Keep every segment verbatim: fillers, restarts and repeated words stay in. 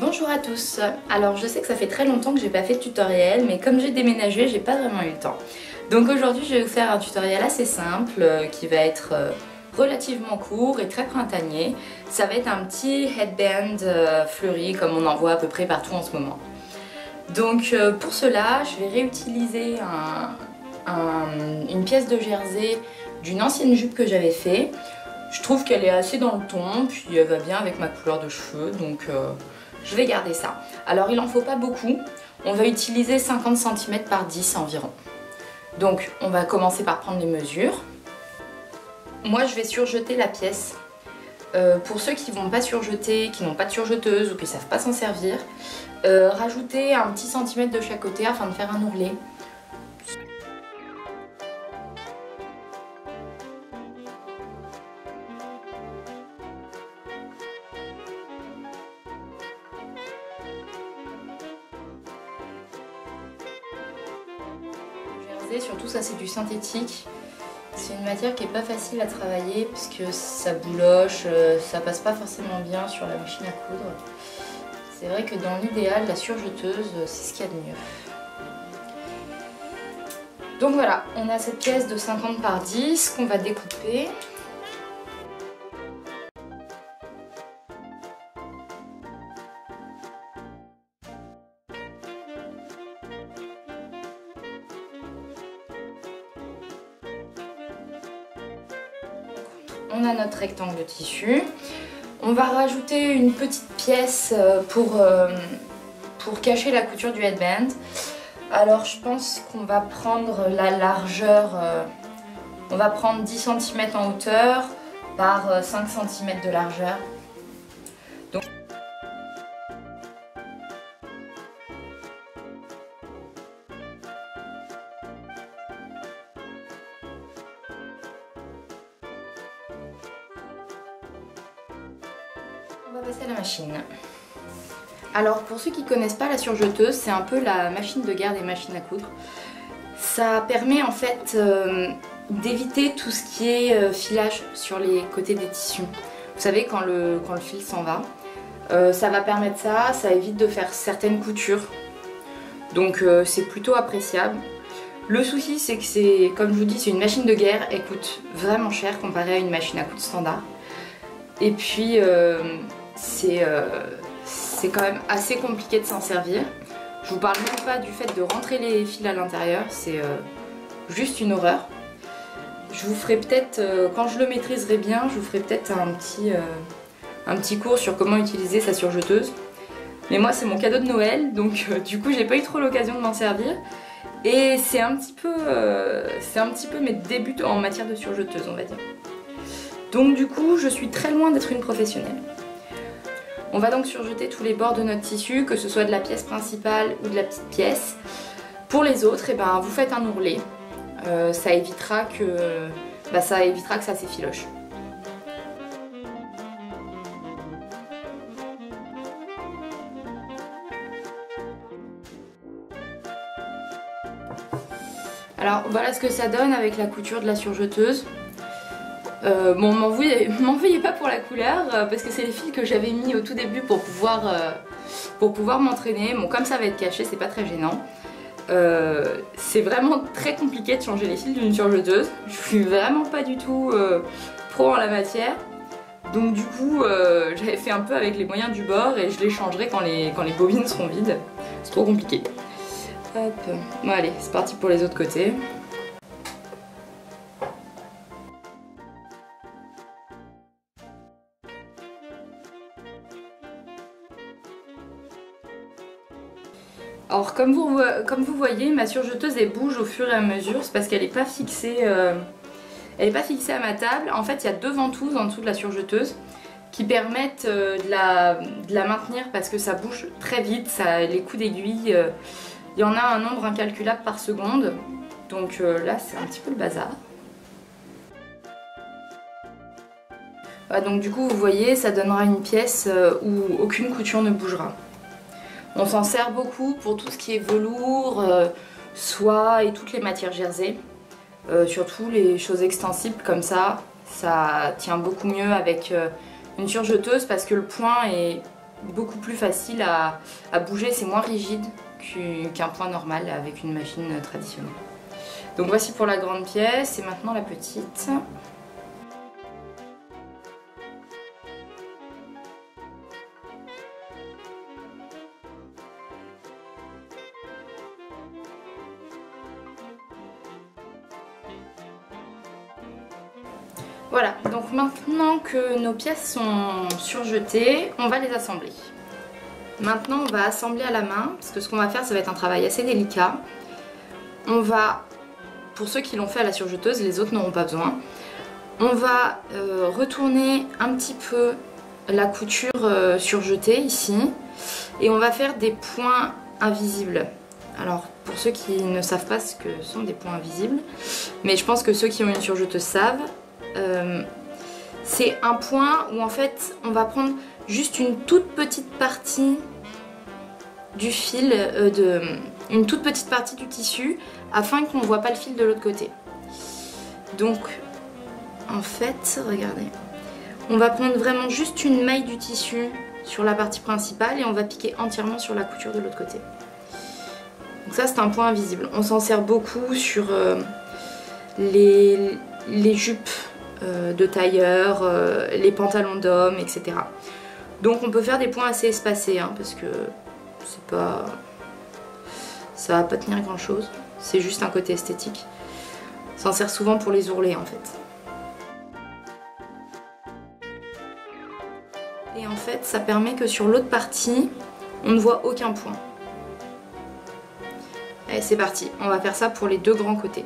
Bonjour à tous. Alors je sais que ça fait très longtemps que j'ai pas fait de tutoriel, mais comme j'ai déménagé, j'ai pas vraiment eu le temps. Donc aujourd'hui je vais vous faire un tutoriel assez simple euh, qui va être euh, relativement court et très printanier. Ça va être un petit headband euh, fleuri comme on en voit à peu près partout en ce moment. Donc euh, pour cela je vais réutiliser un, un, une pièce de jersey d'une ancienne jupe que j'avais fait. Je trouve qu'elle est assez dans le ton, puis elle va bien avec ma couleur de cheveux, donc euh, je vais garder ça. Alors il en faut pas beaucoup, on va utiliser cinquante centimètres par dix environ. Donc on va commencer par prendre les mesures. Moi je vais surjeter la pièce. Euh, pour ceux qui ne vont pas surjeter, qui n'ont pas de surjeteuse ou qui ne savent pas s'en servir, euh, rajoutez un petit centimètre de chaque côté afin de faire un ourlet. Surtout ça c'est du synthétique, c'est une matière qui est pas facile à travailler parce que ça bouloche, ça passe pas forcément bien sur la machine à coudre. C'est vrai que dans l'idéal la surjeteuse c'est ce qu'il y a de mieux. Donc voilà, on a cette pièce de cinquante par dix qu'on va découper. On a notre rectangle de tissu. On va rajouter une petite pièce pour, euh, pour cacher la couture du headband. Alors je pense qu'on va prendre la largeur, euh, on va prendre dix centimètres en hauteur par cinq centimètres de largeur. Donc, on va passer à la machine. Alors pour ceux qui ne connaissent pas la surjeteuse, c'est un peu la machine de guerre des machines à coudre. Ça permet en fait euh, d'éviter tout ce qui est euh, filage sur les côtés des tissus. Vous savez quand le, quand le fil s'en va. Euh, ça va permettre ça, ça évite de faire certaines coutures. Donc euh, c'est plutôt appréciable. Le souci c'est que c'est, comme je vous dis, c'est une machine de guerre, elle coûte vraiment cher comparée à une machine à coudre standard. Et puis euh, c'est euh, c'est quand même assez compliqué de s'en servir. Je vous parle même pas du fait de rentrer les fils à l'intérieur, c'est euh, juste une horreur. Je vous ferai peut-être, euh, quand je le maîtriserai bien, je vous ferai peut-être un petit, euh, un petit cours sur comment utiliser sa surjeteuse. Mais moi c'est mon cadeau de Noël, donc euh, du coup j'ai pas eu trop l'occasion de m'en servir. Et c'est un petit peu, euh, c'est un petit peu mes débuts en matière de surjeteuse, on va dire. Donc du coup je suis très loin d'être une professionnelle. On va donc surjeter tous les bords de notre tissu, que ce soit de la pièce principale ou de la petite pièce. Pour les autres, eh ben, vous faites un ourlet. Euh, ça évitera que, bah, ça évitera que ça s'effiloche. Alors voilà ce que ça donne avec la couture de la surjeteuse. Euh, bon, m'en veuillez, m'en veuillez pas pour la couleur euh, parce que c'est les fils que j'avais mis au tout début pour pouvoir, euh, pour pouvoir m'entraîner. Bon, comme ça va être caché, c'est pas très gênant. Euh, c'est vraiment très compliqué de changer les fils d'une surjeteuse. Je suis vraiment pas du tout euh, pro en la matière. Donc du coup, euh, j'avais fait un peu avec les moyens du bord et je les changerai quand les, quand les bobines seront vides. C'est trop compliqué. Hop. Bon allez, c'est parti pour les autres côtés. Alors comme vous, comme vous voyez, ma surjeteuse elle bouge au fur et à mesure, c'est parce qu'elle n'est pas fixée, euh, elle est pas fixée à ma table. En fait il y a deux ventouses en dessous de la surjeteuse qui permettent euh, de, la, de la maintenir parce que ça bouge très vite, ça, les coups d'aiguille, euh, il y en a un nombre incalculable par seconde. Donc euh, là c'est un petit peu le bazar. Voilà, donc du coup vous voyez ça donnera une pièce euh, où aucune couture ne bougera. On s'en sert beaucoup pour tout ce qui est velours, euh, soie et toutes les matières jersey. Euh, surtout les choses extensibles comme ça, ça tient beaucoup mieux avec euh, une surjeteuse parce que le point est beaucoup plus facile à, à bouger, c'est moins rigide qu'un point normal avec une machine traditionnelle. Donc voici pour la grande pièce et maintenant la petite. Voilà, donc maintenant que nos pièces sont surjetées, on va les assembler. Maintenant on va assembler à la main, parce que ce qu'on va faire ça va être un travail assez délicat. On va, pour ceux qui l'ont fait à la surjeteuse, les autres n'auront pas besoin, on va euh, retourner un petit peu la couture euh, surjetée ici, et on va faire des points invisibles. Alors pour ceux qui ne savent pas ce que sont des points invisibles, mais je pense que ceux qui ont une surjeteuse savent, Euh, c'est un point où en fait on va prendre juste une toute petite partie du fil, euh, de, une toute petite partie du tissu afin qu'on ne voit pas le fil de l'autre côté. Donc en fait, regardez, on va prendre vraiment juste une maille du tissu sur la partie principale et on va piquer entièrement sur la couture de l'autre côté. Donc ça c'est un point invisible. On s'en sert beaucoup sur euh, les, les jupes de tailleur, euh, les pantalons d'hommes, et cetera. Donc on peut faire des points assez espacés, hein, parce que c'est pas, ça va pas tenir grand chose. C'est juste un côté esthétique. Ça s'en sert souvent pour les ourlets en fait. Et en fait, ça permet que sur l'autre partie, on ne voit aucun point. Allez, c'est parti. On va faire ça pour les deux grands côtés.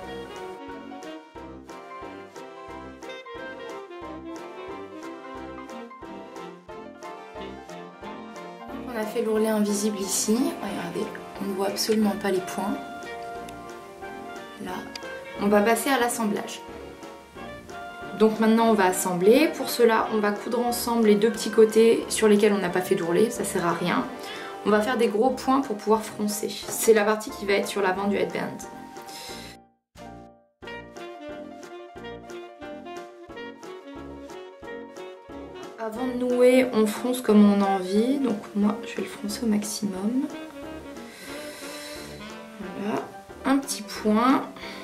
On a fait l'ourlet invisible ici, regardez, on ne voit absolument pas les points. Là, on va passer à l'assemblage. Donc maintenant on va assembler, pour cela on va coudre ensemble les deux petits côtés sur lesquels on n'a pas fait d'ourlet, ça sert à rien. On va faire des gros points pour pouvoir froncer, c'est la partie qui va être sur l'avant du headband. Avant de nouer, on fronce comme on a envie, donc moi je vais le froncer au maximum. Voilà, un petit point.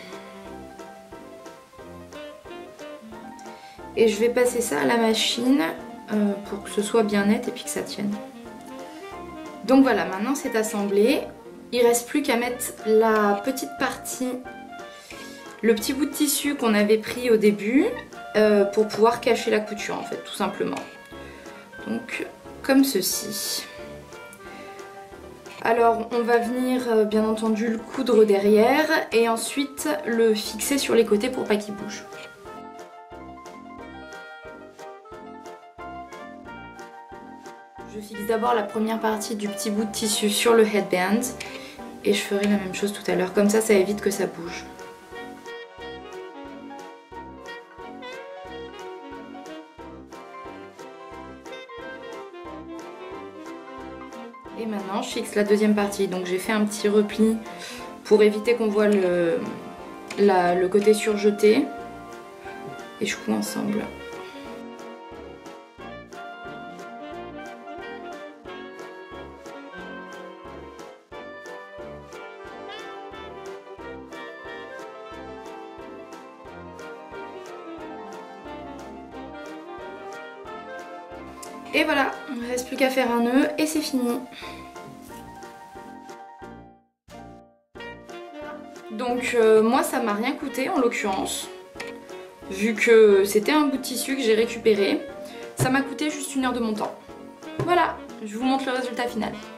Et je vais passer ça à la machine euh, pour que ce soit bien net et puis que ça tienne. Donc voilà, maintenant c'est assemblé. Il ne reste plus qu'à mettre la petite partie, le petit bout de tissu qu'on avait pris au début, euh, pour pouvoir cacher la couture en fait, tout simplement. Donc comme ceci. Alors on va venir euh, bien entendu le coudre derrière et ensuite le fixer sur les côtés pour pas qu'il bouge. Je fixe d'abord la première partie du petit bout de tissu sur le headband et je ferai la même chose tout à l'heure, comme ça ça évite que ça bouge. Et maintenant je fixe la deuxième partie, donc j'ai fait un petit repli pour éviter qu'on voit le, la, le côté surjeté et je couds ensemble. Et voilà, il ne reste plus qu'à faire un nœud et c'est fini. Donc euh, moi ça m'a rien coûté en l'occurrence, vu que c'était un bout de tissu que j'ai récupéré. Ça m'a coûté juste une heure de mon temps. Voilà, je vous montre le résultat final.